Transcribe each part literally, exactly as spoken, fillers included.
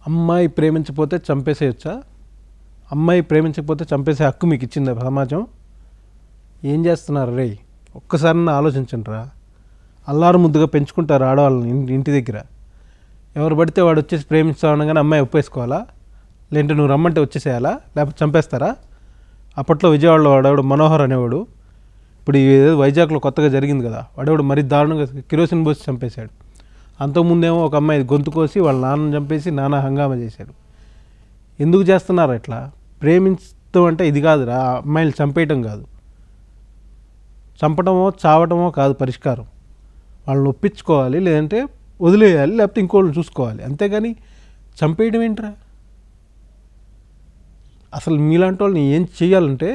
అమ్మాయి ప్రేమించకపోతే చంపేసేయచ్చా? అమ్మాయి ప్రేమించకపోతే చంపేసే హక్కు మీకు ఇచ్చిందా సమాజం? ఏం చేస్తున్నారు రే? ఒక్కసారి ఆలోచించండి రా. అల్లారు ముద్దుగా పెంచుకుంటారు ఆడవాళ్ళని ఇంటి దగ్గర. ఎవరు పడితే వాడు వచ్చేసి ప్రేమిస్తా ఉండగానే అమ్మాయి ఒప్పేసుకోవాలా? లేదంటే నువ్వు రమ్మంటే వచ్చేసేయాలా? లేకపోతే చంపేస్తారా? అప్పట్లో విజయవాడలో వాడేవాడు మనోహర్ అనేవాడు, ఇప్పుడు ఏదో వైజాగ్లో కొత్తగా జరిగింది కదా, వాడేవాడు మరీ దారుణంగా కిరోసిన్ పోసి చంపేశాడు. అంతకుముందేమో ఒక అమ్మాయి గొంతు కోసి వాళ్ళ నాన్నని చంపేసి నానా హంగామా చేశాడు. ఎందుకు చేస్తున్నారు ఇట్లా? ప్రేమించడం అంటే ఇది కాదురా, అమ్మాయిలు చంపేయటం కాదు, చంపటమో చావటమో కాదు పరిష్కారం. వాళ్ళని ఒప్పించుకోవాలి, లేదంటే వదిలేయాలి, లేకపోతే ఇంకోళ్ళని చూసుకోవాలి. అంతేగాని చంపేయడం ఏంట్రా? అసలు మీలాంటి వాళ్ళని ఏం చేయాలంటే,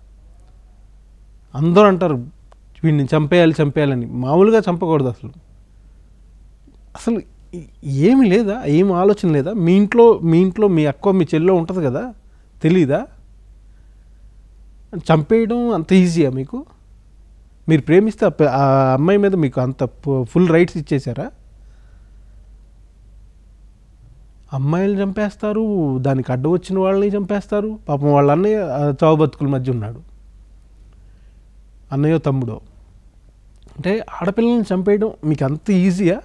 అందరూ అంటారు వీడిని చంపేయాలి చంపేయాలని. మామూలుగా చంపకూడదు. అసలు అసలు ఏమి లేదా? ఏం ఆలోచన లేదా? మీ ఇంట్లో మీ ఇంట్లో మీ అక్క మీ చెల్లో ఉంటుంది కదా, తెలీదా? చంపేయడం అంత ఈజీయా మీకు? మీరు ప్రేమిస్తే ఆ అమ్మాయి మీద మీకు అంత ఫుల్ రైట్స్ ఇచ్చేసారా? అమ్మాయిలు చంపేస్తారు, దానికి అడ్డు వచ్చిన వాళ్ళని చంపేస్తారు. పాపం వాళ్ళ అన్నయ్య చావు బతుకుల మధ్య ఉన్నాడు, అన్నయ్యో తమ్ముడో. అంటే ఆడపిల్లల్ని చంపేయడం మీకు అంత ఈజీయా?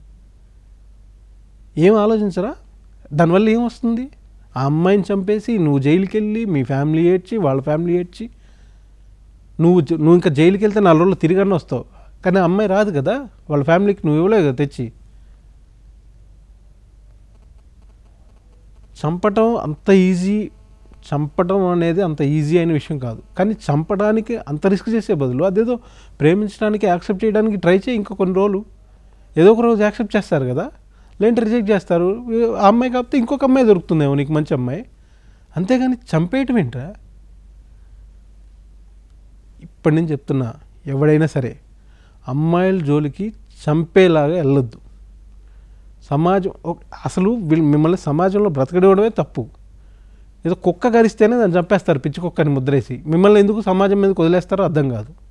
ఏం ఆలోచించరా? దానివల్ల ఏమొస్తుంది? ఆ అమ్మాయిని చంపేసి నువ్వు జైలుకి వెళ్ళి మీ ఫ్యామిలీ ఏడ్చి వాళ్ళ ఫ్యామిలీ ఏడ్చి నువ్వు నువ్వు ఇంకా జైలుకి వెళ్తే నాలుగు రోజులు తిరిగానే వస్తావు. కానీ ఆ అమ్మాయి రాదు కదా, వాళ్ళ ఫ్యామిలీకి నువ్వు ఇవ్వలేవు కదా తెచ్చి. చంపటం అంత ఈజీ చంపటం అనేది అంత ఈజీ అయిన విషయం కాదు. కానీ చంపడానికి అంత రిస్క్ చేసే బదులు అదేదో ప్రేమించడానికి యాక్సెప్ట్ చేయడానికి ట్రై చేయి. ఇంకా కొన్ని రోజులు ఏదో ఒక రోజు యాక్సెప్ట్ చేస్తారు కదా, లేదంటే రిజెక్ట్ చేస్తారు. ఆ అమ్మాయి కాకపోతే ఇంకొక అమ్మాయి దొరుకుతుందేమో నీకు మంచి అమ్మాయి. అంతేగాని చంపేయటం ఏంట్రా? ఇప్పటి నుంచి చెప్తున్నా, ఎవడైనా సరే అమ్మాయిల జోలికి చంపేలాగా వెళ్ళొద్దు. సమాజం అసలు వీళ్ళు మిమ్మల్ని సమాజంలో బ్రతకడమే తప్పు. ఏదో కుక్క గరిస్తేనే దాన్ని చంపేస్తారు, పిచ్చి కుక్కని ముద్రేసి. మిమ్మల్ని ఎందుకు సమాజం మీదకి వదిలేస్తారో అర్థం కాదు.